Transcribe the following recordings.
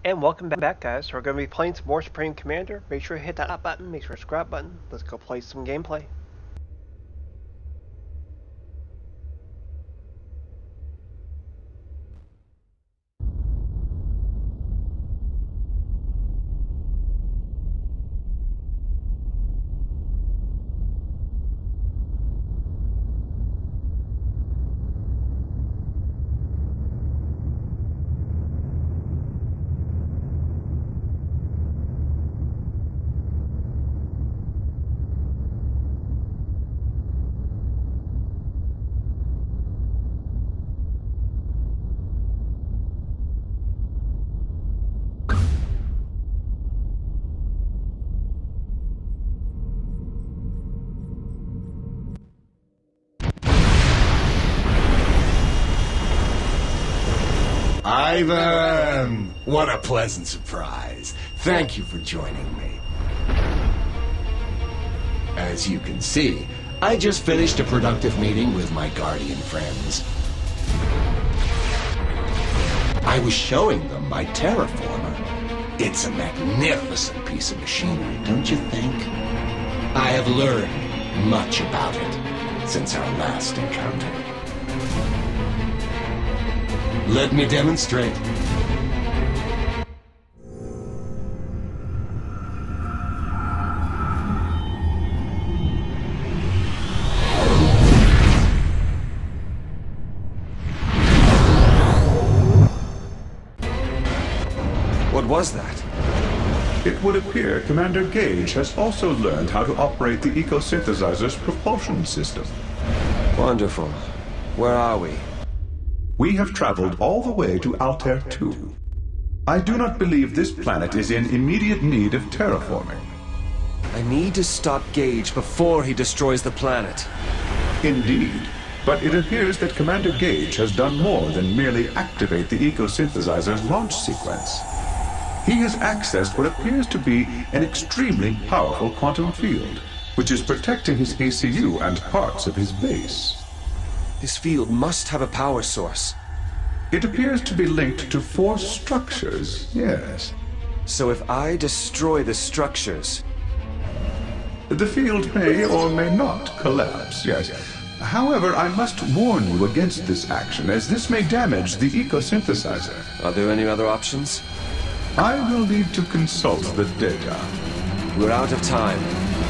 And welcome back, guys. We're going to be playing some more Supreme Commander. Make sure to hit that like button, make sure to subscribe button. Let's go play some gameplay. Ivan! What a pleasant surprise. Thank you for joining me. As you can see, I just finished a productive meeting with my Guardian friends. I was showing them my Terraformer. It's a magnificent piece of machinery, don't you think? I have learned much about it since our last encounter. Let me demonstrate. What was that? It would appear Commander Gage has also learned how to operate the Eco-Synthesizer's propulsion system. Wonderful. Where are we? We have traveled all the way to Altair 2. I do not believe this planet is in immediate need of terraforming. I need to stop Gage before he destroys the planet. Indeed, but it appears that Commander Gage has done more than merely activate the Eco-Synthesizer's launch sequence. He has accessed what appears to be an extremely powerful quantum field, which is protecting his ACU and parts of his base. This field must have a power source. It appears to be linked to 4 structures, yes. So if I destroy the structures... The field may or may not collapse, yes. However, I must warn you against this action, as this may damage the Eco-Synthesizer. Are there any other options? I will need to consult the data. We're out of time.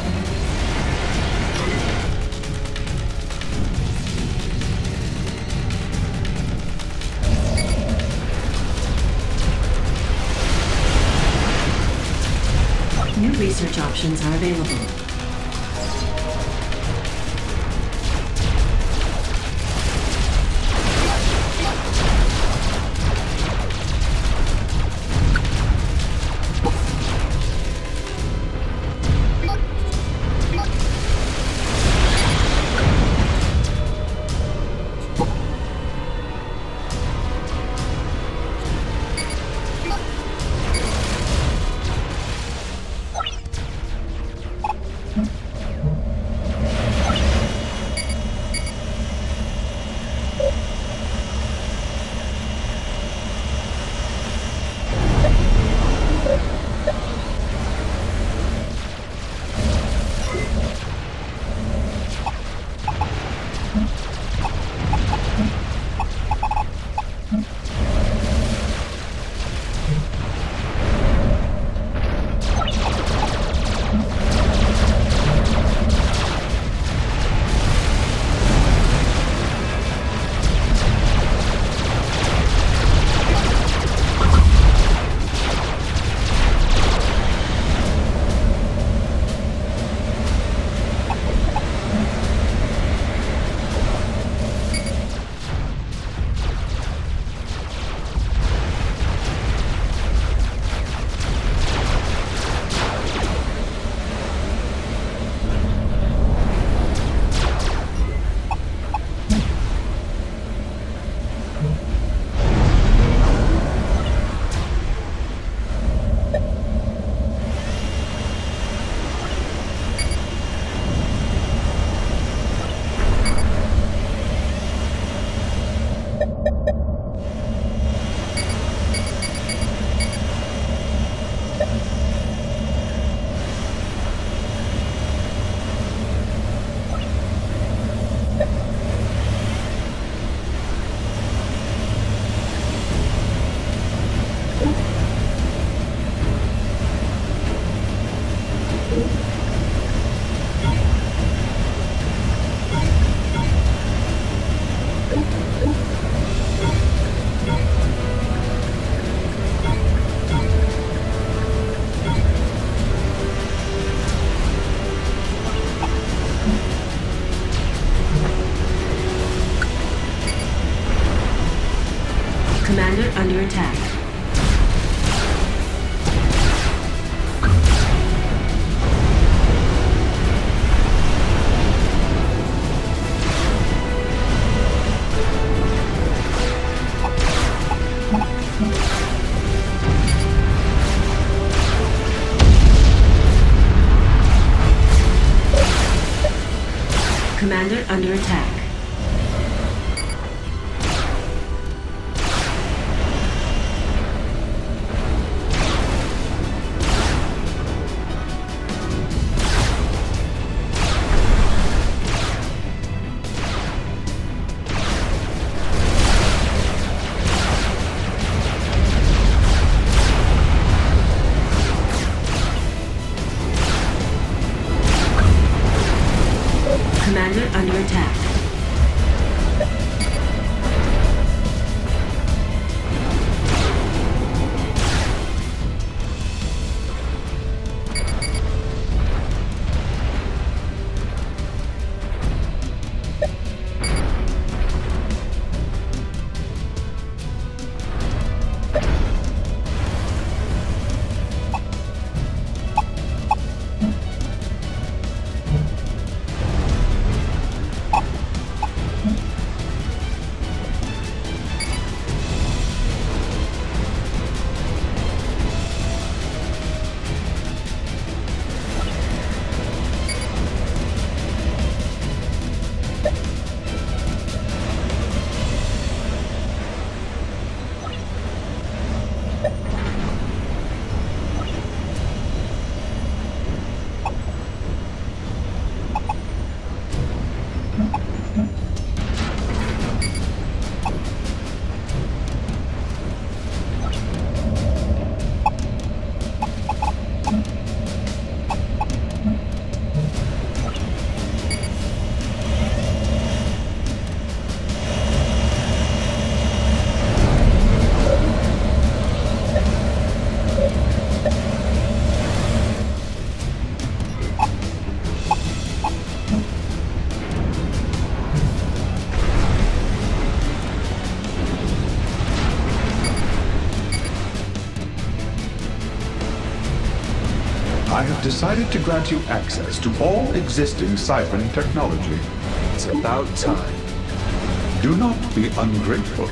New research options are available. Commander under attack. Commander under attack. Commander under attack. I have decided to grant you access to all existing Siphon technology. It's about time. Do not be ungrateful.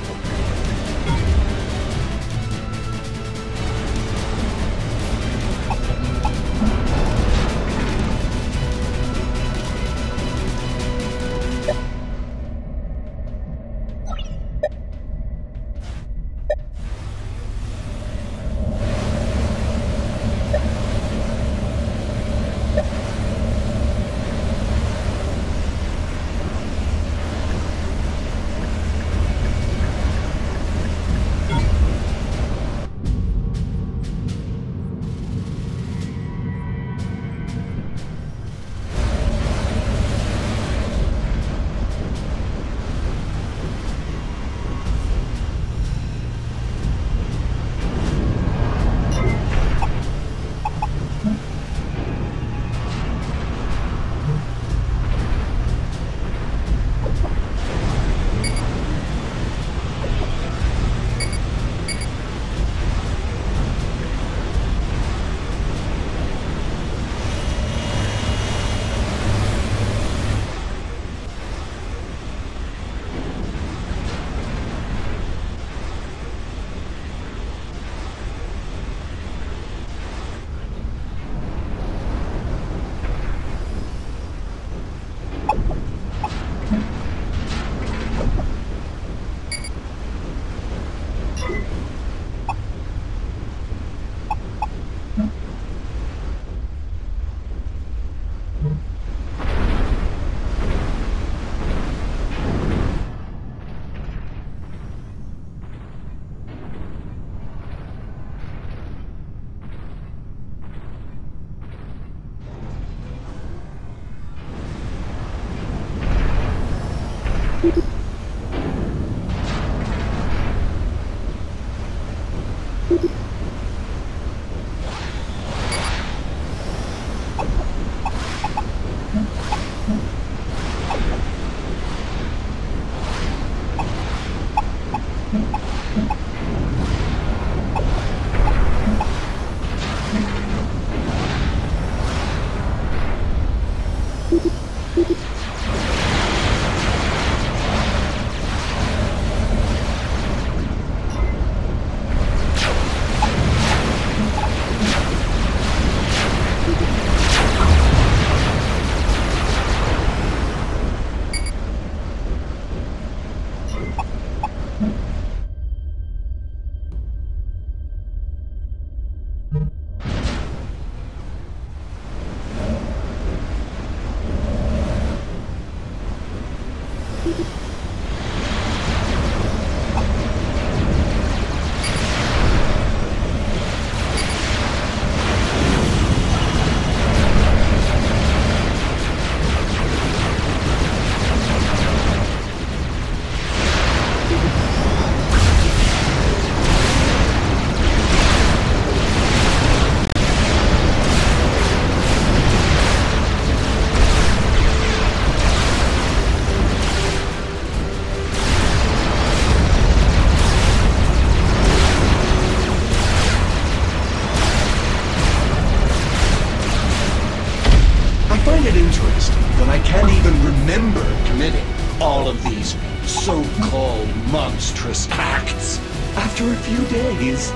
All of these so-called monstrous acts after a few days.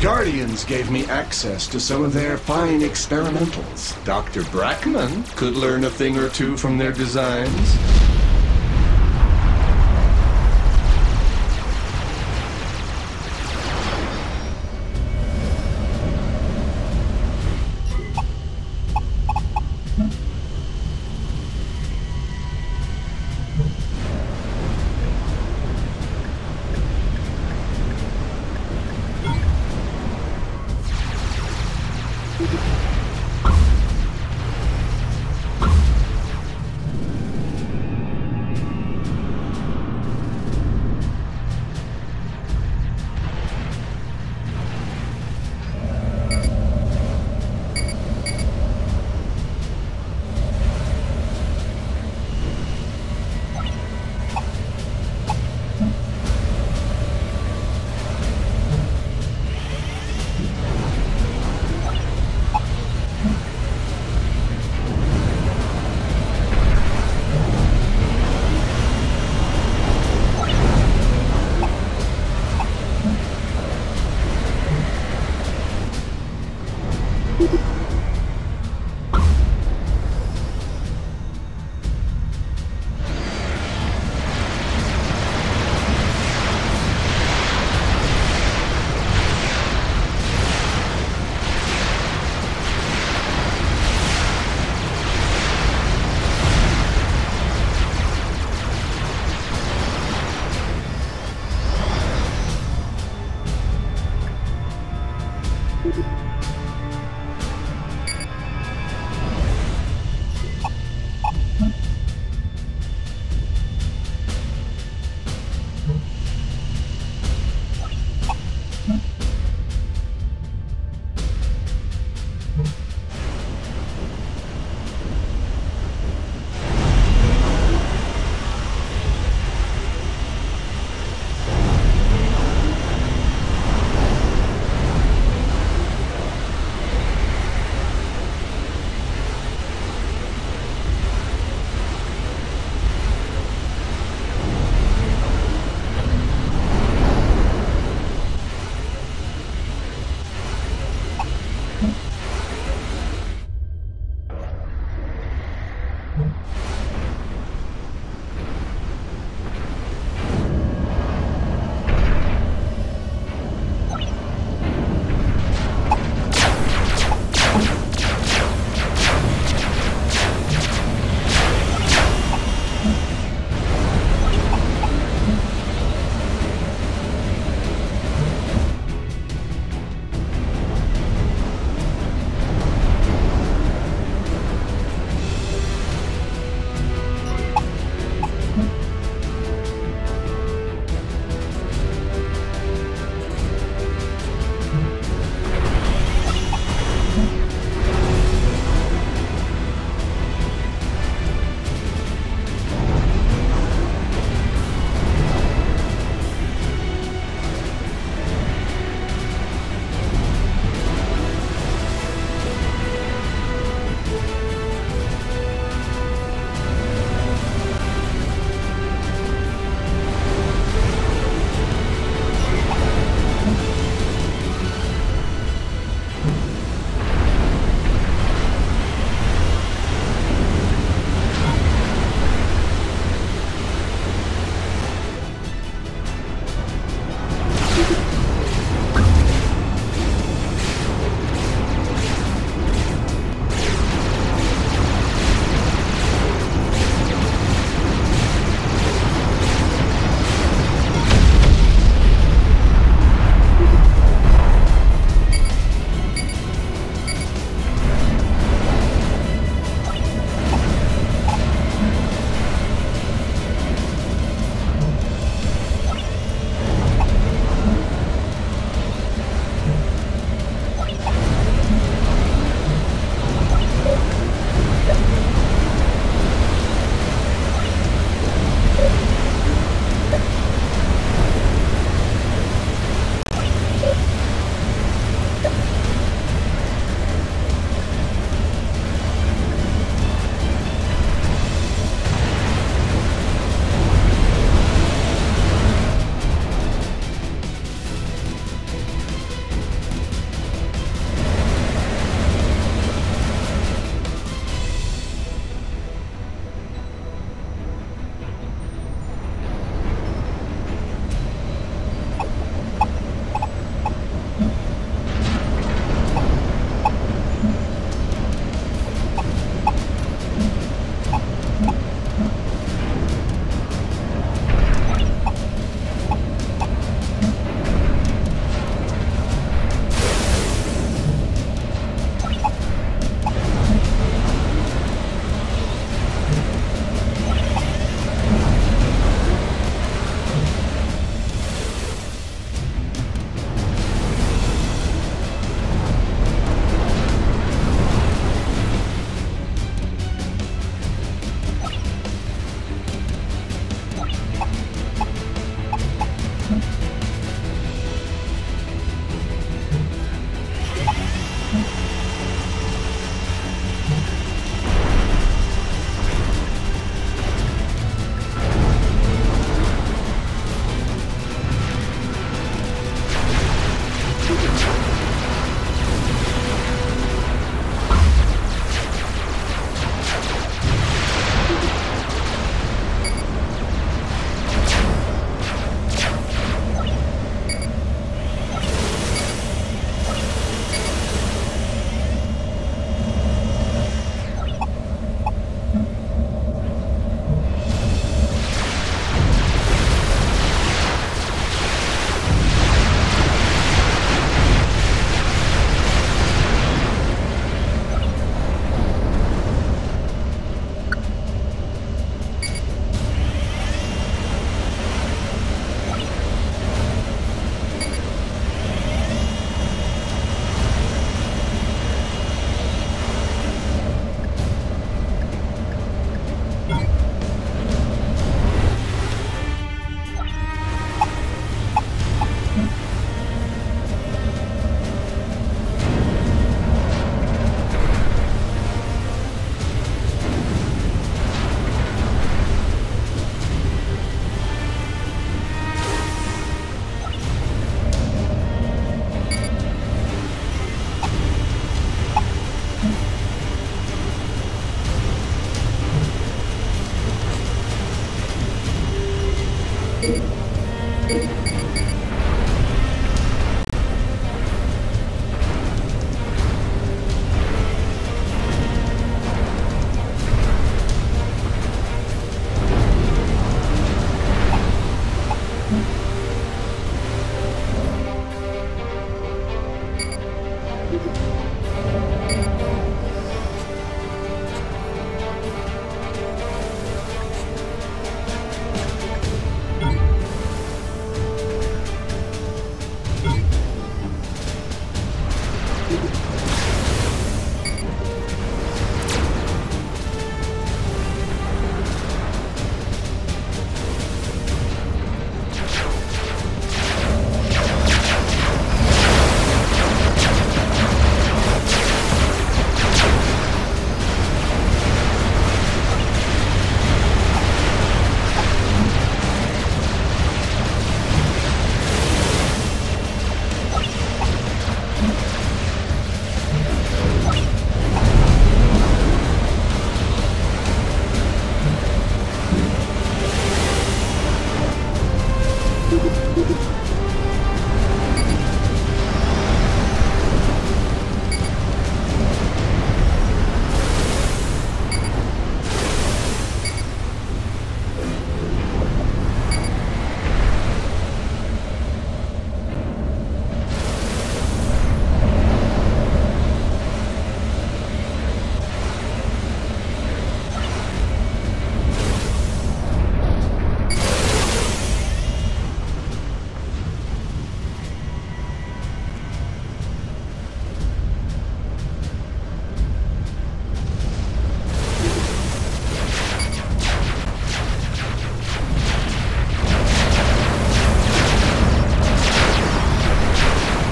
Guardians gave me access to some of their fine experimentals. Dr. Brackman could learn a thing or two from their designs.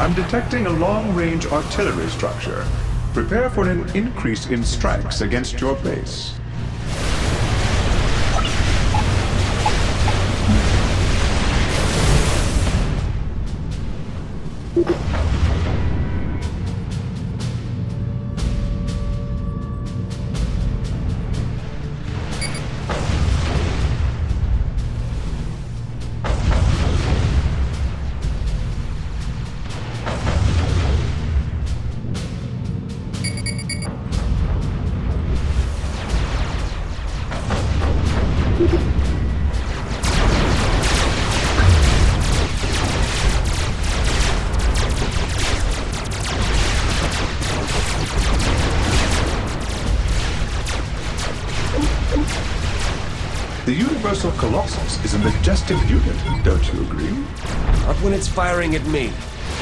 I'm detecting a long-range artillery structure. Prepare for an increase in strikes against your base. The Universal Colossus is a majestic unit, don't you agree? Not when it's firing at me.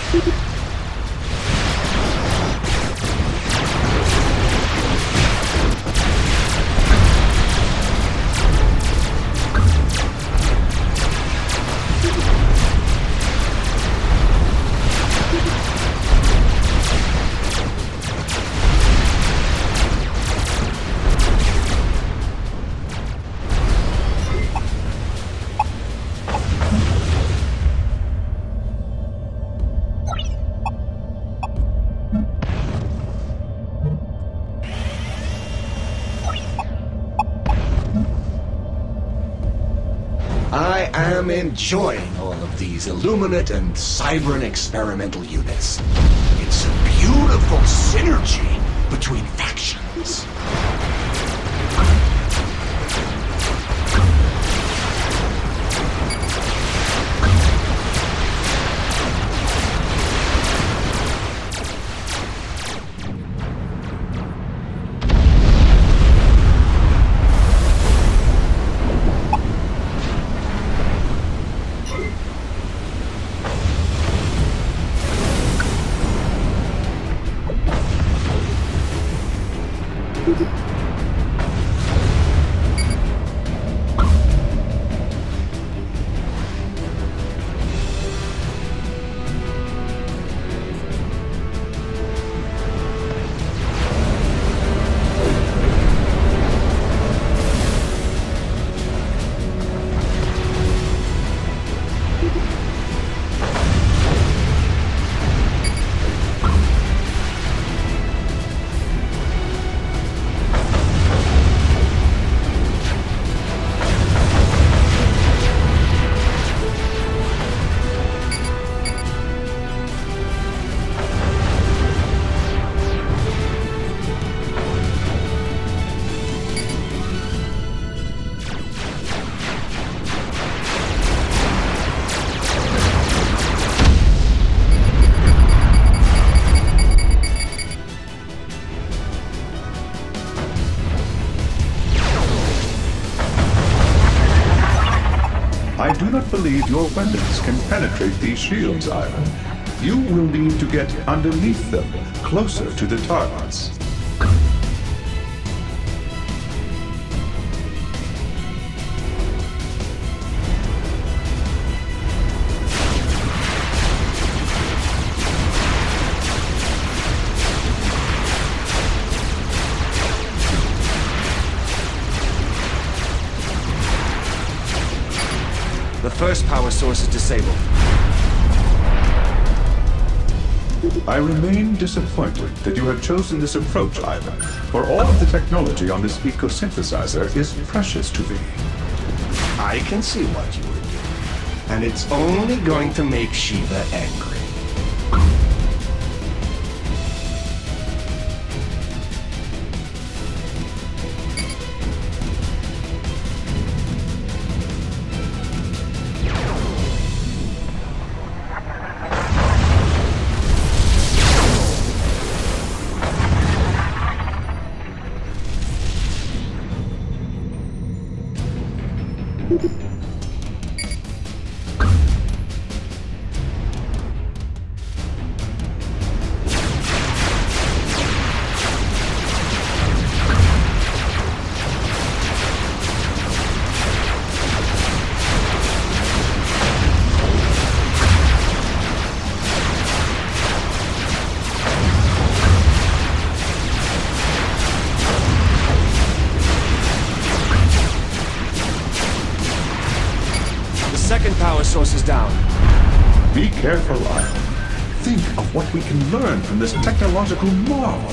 I am enjoying all of these Illuminate and Cybran experimental units. It's a beautiful synergy between factions. I do not believe your weapons can penetrate these shields, Ivan. You will need to get underneath them, closer to the targets. The first power source is disabled. I remain disappointed that you have chosen this approach, Ivan, for all of the technology on this eco-synthesizer is precious to me. I can see what you were doing, and it's only going to make Shiva angry. second power source is down. Be careful, Lyle. Think of what we can learn from this technological marvel.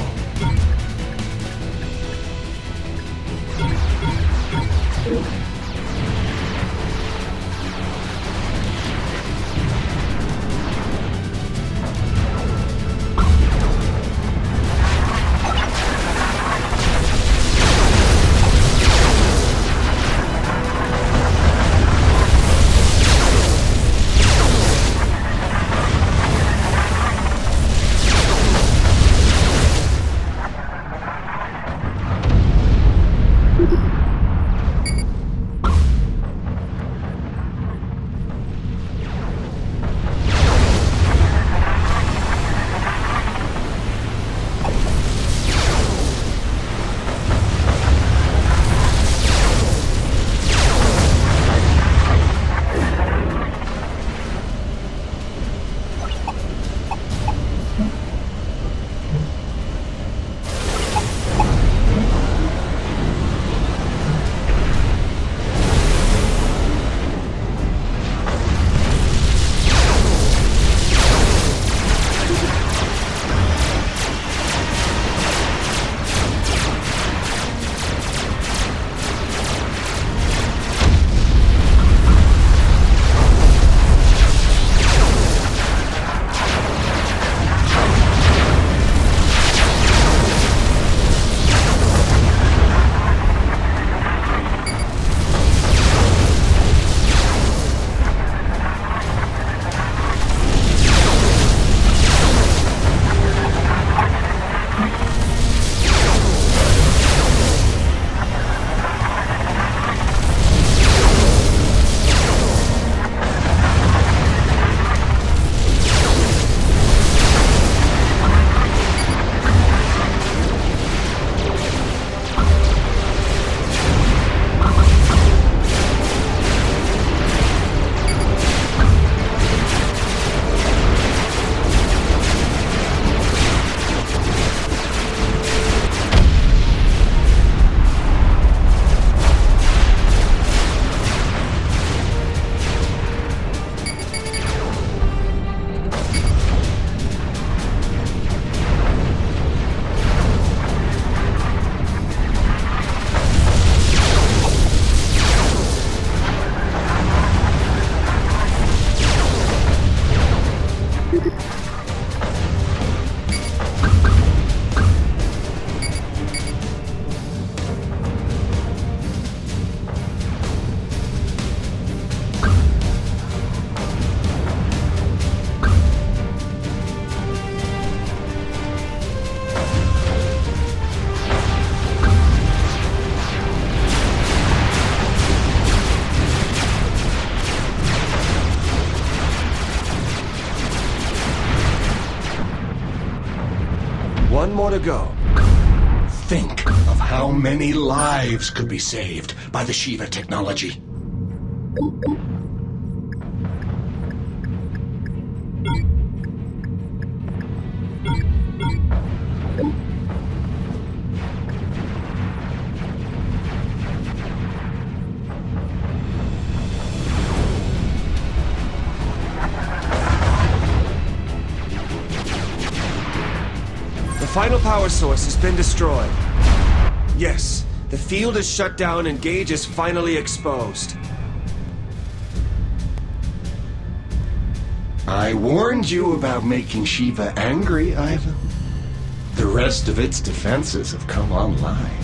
One more to go. Think of how many lives could be saved by the Shiva technology. The final power source has been destroyed. Yes, the field is shut down and Gage is finally exposed. I warned you about making Shiva angry, Ivan. The rest of its defenses have come online.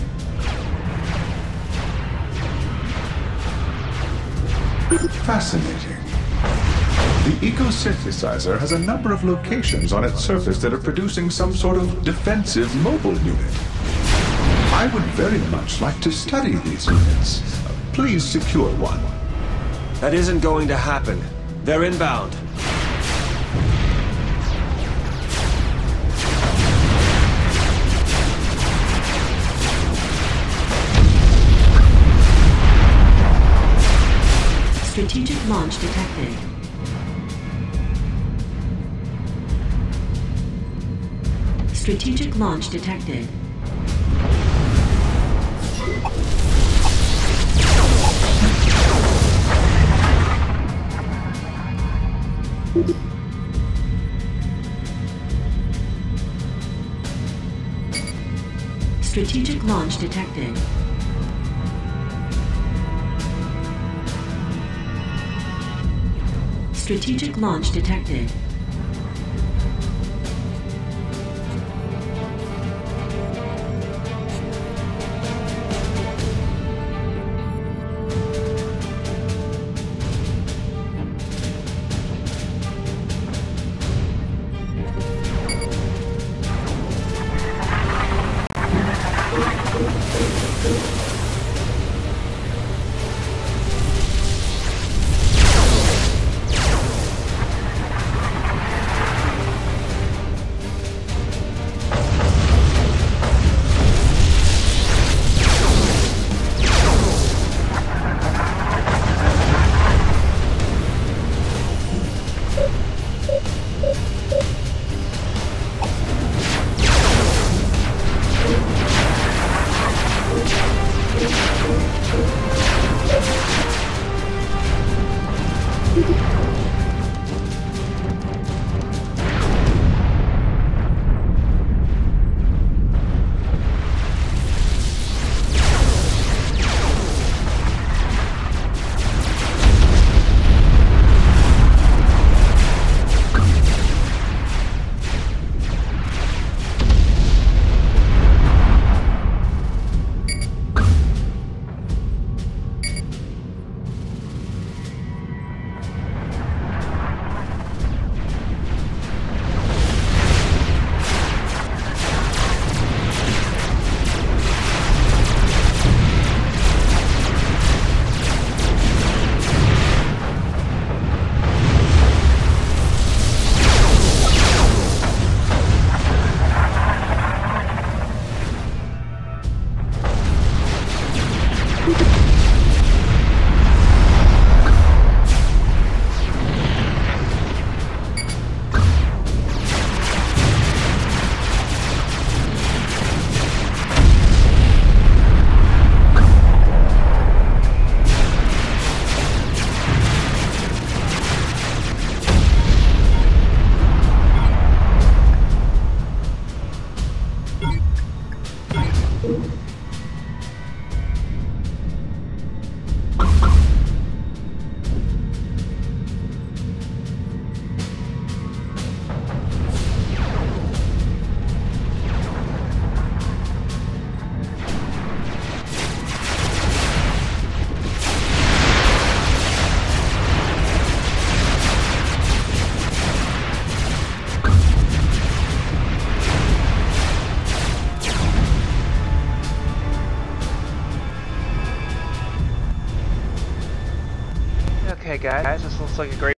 Fascinating. The eco-synthesizer has a number of locations on its surface that are producing some sort of defensive mobile unit. I would very much like to study these units. Please secure one. That isn't going to happen. They're inbound. Strategic launch detected. Strategic launch detected. Strategic launch detected. Strategic launch detected. Okay guys, this looks like a great